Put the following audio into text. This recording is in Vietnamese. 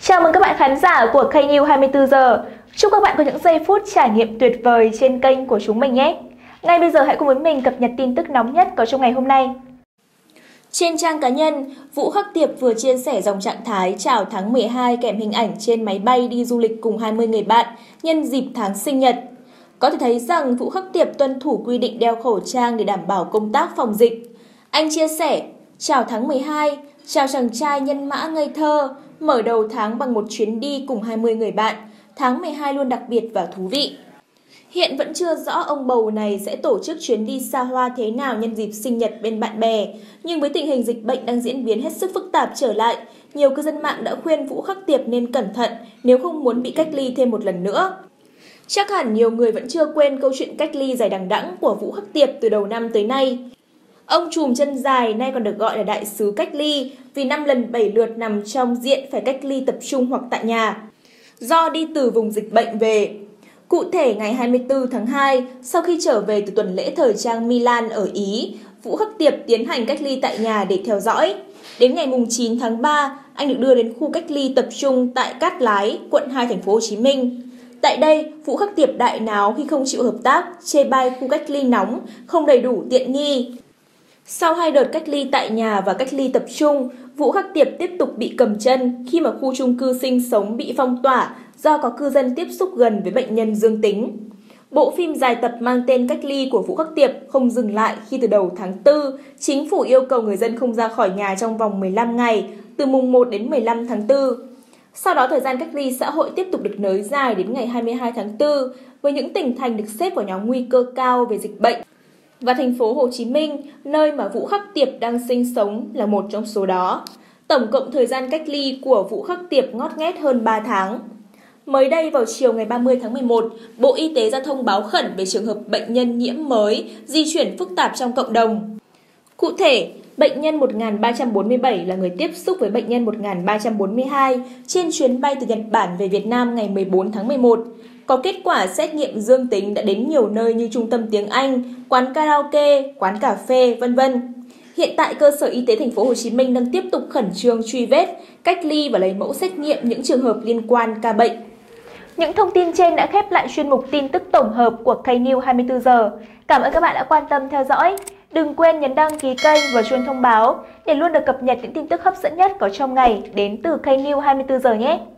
Chào mừng các bạn khán giả của kênh News 24 giờ. Chúc các bạn có những giây phút trải nghiệm tuyệt vời trên kênh của chúng mình nhé. Ngay bây giờ hãy cùng với mình cập nhật tin tức nóng nhất có trong ngày hôm nay. Trên trang cá nhân, Vũ Khắc Tiệp vừa chia sẻ dòng trạng thái chào tháng 12 kèm hình ảnh trên máy bay đi du lịch cùng 20 người bạn nhân dịp tháng sinh nhật. Có thể thấy rằng Vũ Khắc Tiệp tuân thủ quy định đeo khẩu trang để đảm bảo công tác phòng dịch. Anh chia sẻ, chào tháng 12, chào chàng trai nhân mã ngây thơ, mở đầu tháng bằng một chuyến đi cùng 20 người bạn, tháng 12 luôn đặc biệt và thú vị. Hiện vẫn chưa rõ ông bầu này sẽ tổ chức chuyến đi xa hoa thế nào nhân dịp sinh nhật bên bạn bè, nhưng với tình hình dịch bệnh đang diễn biến hết sức phức tạp trở lại, nhiều cư dân mạng đã khuyên Vũ Khắc Tiệp nên cẩn thận nếu không muốn bị cách ly thêm một lần nữa. Chắc hẳn nhiều người vẫn chưa quên câu chuyện cách ly dài đằng đẵng của Vũ Khắc Tiệp từ đầu năm tới nay. Ông trùm chân dài nay còn được gọi là đại sứ cách ly vì 5 lần 7 lượt nằm trong diện phải cách ly tập trung hoặc tại nhà, do đi từ vùng dịch bệnh về. Cụ thể, ngày 24 tháng 2, sau khi trở về từ tuần lễ thời trang Milan ở Ý, Vũ Khắc Tiệp tiến hành cách ly tại nhà để theo dõi. Đến ngày 9 tháng 3, anh được đưa đến khu cách ly tập trung tại Cát Lái, quận 2, thành phố Hồ Chí Minh. Tại đây, Vũ Khắc Tiệp đại náo khi không chịu hợp tác, chê bai khu cách ly nóng, không đầy đủ tiện nghi. Sau 2 đợt cách ly tại nhà và cách ly tập trung, Vũ Khắc Tiệp tiếp tục bị cầm chân khi mà khu chung cư sinh sống bị phong tỏa do có cư dân tiếp xúc gần với bệnh nhân dương tính. Bộ phim dài tập mang tên Cách ly của Vũ Khắc Tiệp không dừng lại khi từ đầu tháng 4, chính phủ yêu cầu người dân không ra khỏi nhà trong vòng 15 ngày, từ mùng 1 đến 15 tháng 4. Sau đó thời gian cách ly xã hội tiếp tục được nới dài đến ngày 22 tháng 4 với những tỉnh thành được xếp vào nhóm nguy cơ cao về dịch bệnh. Và thành phố Hồ Chí Minh, nơi mà Vũ Khắc Tiệp đang sinh sống là một trong số đó. Tổng cộng thời gian cách ly của Vũ Khắc Tiệp ngót nghét hơn 3 tháng. Mới đây vào chiều ngày 30 tháng 11, Bộ Y tế ra thông báo khẩn về trường hợp bệnh nhân nhiễm mới di chuyển phức tạp trong cộng đồng. Cụ thể, bệnh nhân 1347 là người tiếp xúc với bệnh nhân 1342 trên chuyến bay từ Nhật Bản về Việt Nam ngày 14 tháng 11. Có kết quả xét nghiệm dương tính đã đến nhiều nơi như trung tâm tiếng Anh, quán karaoke, quán cà phê, vân vân. Hiện tại cơ sở y tế thành phố Hồ Chí Minh đang tiếp tục khẩn trương truy vết, cách ly và lấy mẫu xét nghiệm những trường hợp liên quan ca bệnh. Những thông tin trên đã khép lại chuyên mục tin tức tổng hợp của kênh News 24 giờ. Cảm ơn các bạn đã quan tâm theo dõi. Đừng quên nhấn đăng ký kênh và chuông thông báo để luôn được cập nhật những tin tức hấp dẫn nhất có trong ngày đến từ kênh News 24 giờ nhé.